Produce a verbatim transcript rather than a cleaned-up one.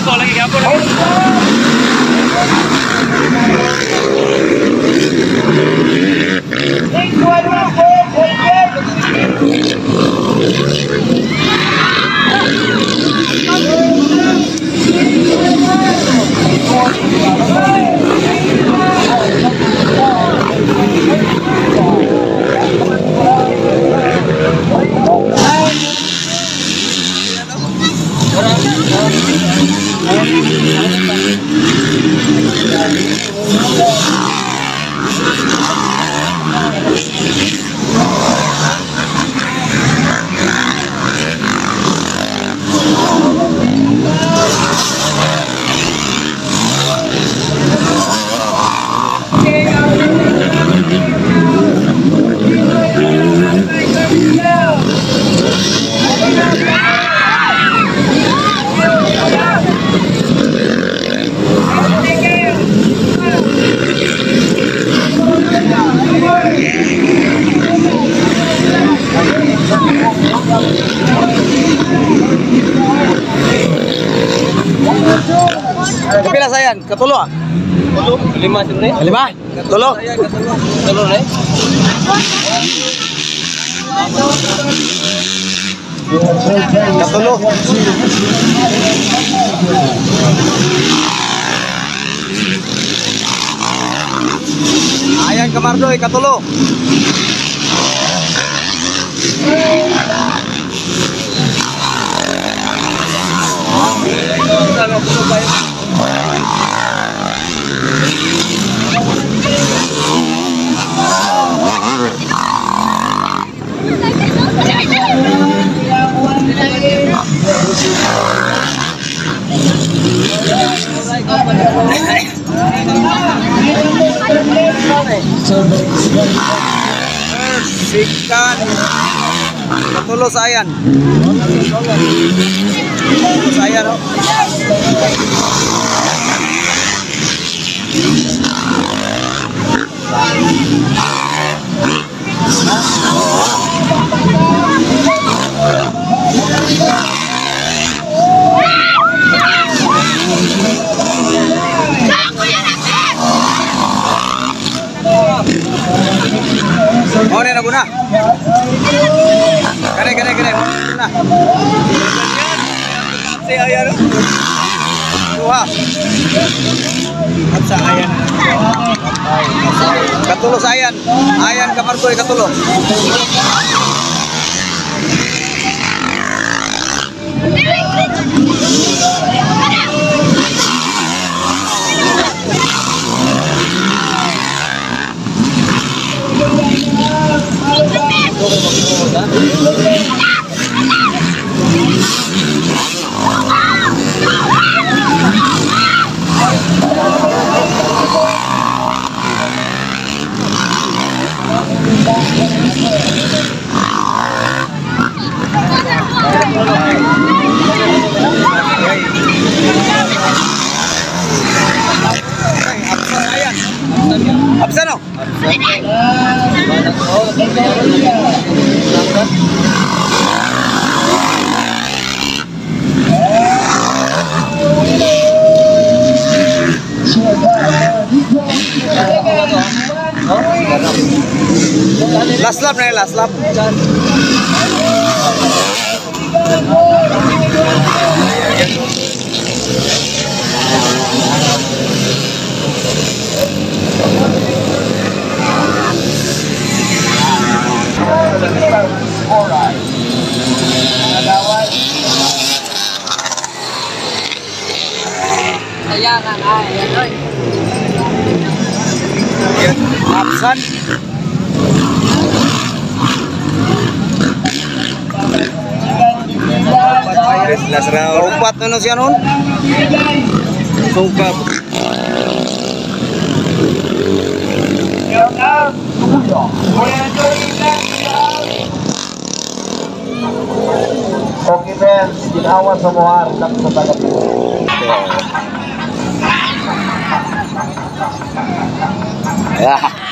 Info lagi apa lagi? Kapila sayan, katulo ah. Lima sebenarnya. Lima, katulo. Telur nih. Katulo. Ayan kamardoy, katulo. Sikan katulo sayan. Katulo sayan oh. Oh, ini nak guna. Kene kene kene guna. Si ayah tu. Dua. Apa ayah? Katulo sayan. Ayan kamar tu katulo. Absen no? Last lap na last lap. Ayan, ayan, ayan. Absen. Umpat na siya nun. Sungkap. Okay, Ben. Ginawa sa muhar lang sa tagat. Ya.